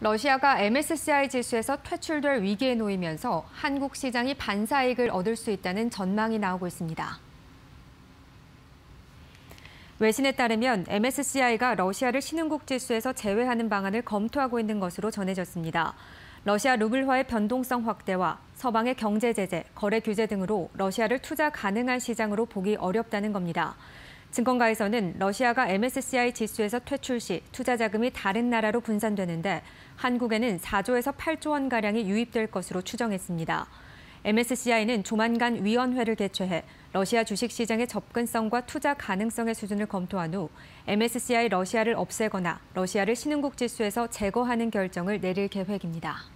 러시아가 MSCI 지수에서 퇴출될 위기에 놓이면서 한국 시장이 반사이익을 얻을 수 있다는 전망이 나오고 있습니다. 외신에 따르면 MSCI가 러시아를 신흥국 지수에서 제외하는 방안을 검토하고 있는 것으로 전해졌습니다. 러시아 루블화의 변동성 확대와 서방의 경제 제재, 거래 규제 등으로 러시아를 투자 가능한 시장으로 보기 어렵다는 겁니다. 증권가에서는 러시아가 MSCI 지수에서 퇴출 시 투자 자금이 다른 나라로 분산되는데 한국에는 4조에서 8조 원가량이 유입될 것으로 추정했습니다. MSCI는 조만간 위원회를 개최해 러시아 주식시장의 접근성과 투자 가능성의 수준을 검토한 후 MSCI 러시아를 없애거나 러시아를 신흥국 지수에서 제거하는 결정을 내릴 계획입니다.